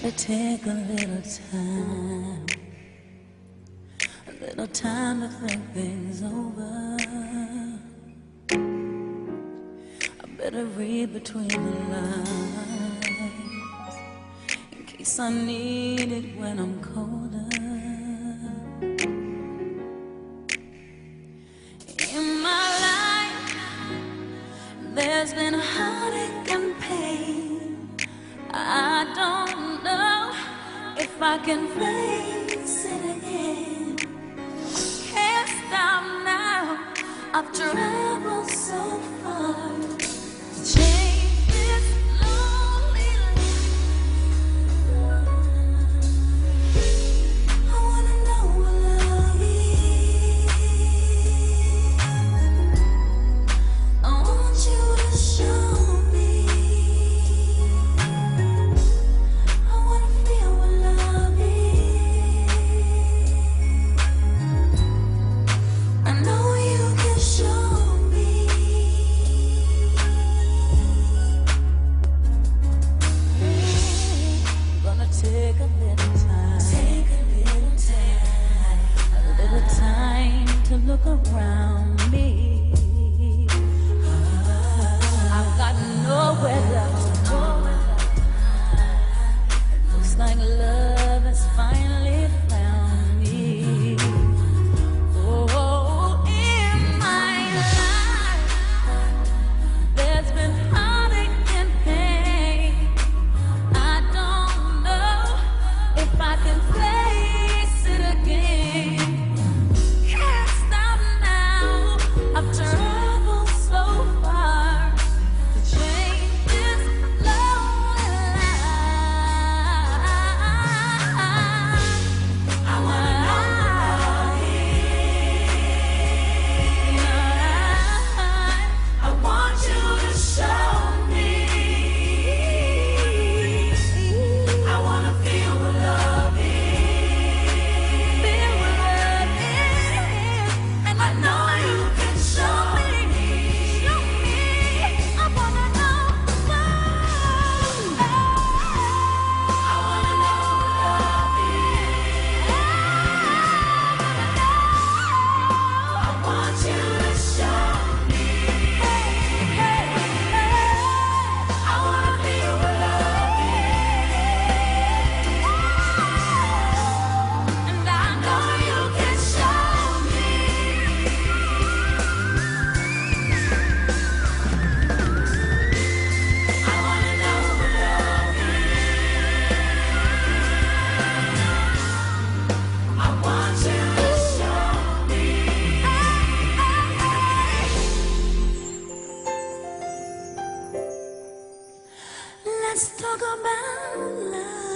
to take a little time to think things over. I better read between the lines in case I need it when I'm colder. In my life, there's been heartache and pain. I don't know if I can face it again. Can't stop now. I've traveled so far to change this lonely life. I wanna know what love is. I want you to show me. I wanna feel what love is. I know you can show me. Gonna take a little time. A little time to look around me. I've got nowhere left to go. It looks like love has finally found me. Oh, in my life, there's been heartache and pain. I don't know if I can face it again. Can't stop now. I've traveled so far to change this lonely life. I wanna know what love is. I want you to show me. I wanna feel what love is. And I know you can show me. I wanna know love. I wanna know what love is. I want you to show me. I wanna feel what love is. And I know you can show me. I wanna know what love is. I want you to show me. Let's talk about love.